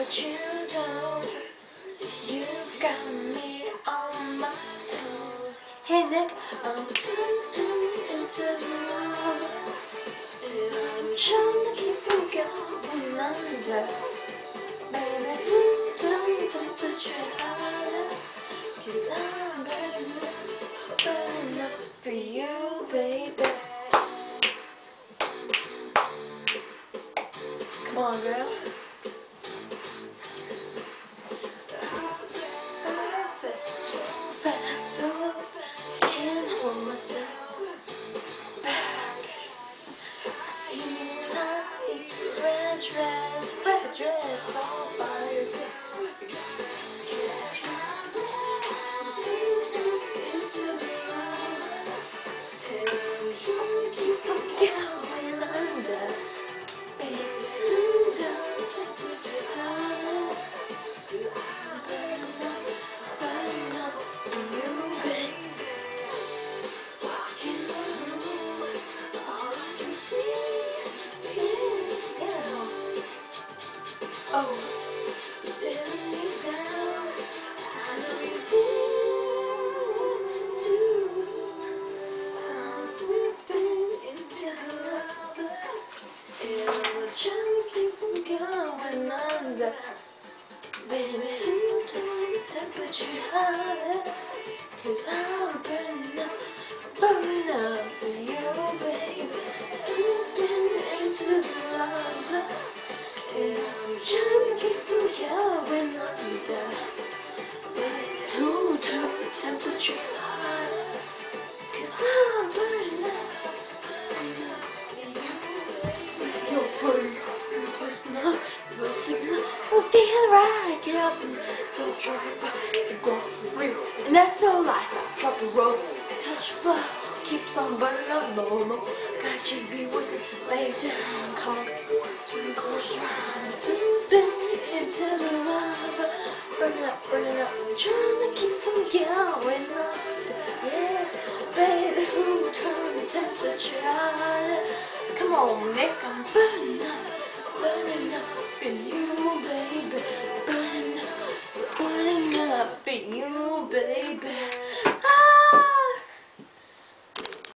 you don't. You've got me on my toes. Hey Nick, I'm slipping into love, and I'm trying to keep from going under. Baby, you don't put your heart up, 'cause I'm burning up for you, baby. Come on, girl. So fast, can't hold myself back. Here's red dress, all by yourself. Catch my breath, into the love, and I'm trying to keep from going under. Baby, you don't put your heart up, 'cause I'm burning up for you, baby. Walking the room, all I can see is you. Oh, staring me down. I know you feel it too. I'm slipping into the love, and I'm trying to keep from going under. Baby, you don't temperature higher, 'cause I'm burning up for you, baby. Slipping into the lava, and I'm trying to keep from going under. Baby, you turn the temperature higher, 'cause I'm burning up for you, baby. You're burning up, you're pushing up, you're singing up, you feel right, get up and don't try to go for real. And that's all I stop, drop and roll, touch flow, keeps on burning up, normal. Got you be with me, lay down, calm, swing close your eyes, slipping into the lava, burning up, I'm trying to keep from going under. Yeah, baby, who turned the temperature higher? Come on, Nick, I'm